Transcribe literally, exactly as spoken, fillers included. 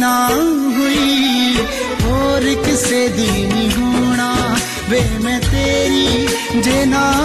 ना हुई और किसे दी नी होना वे मैं तेरी जे ना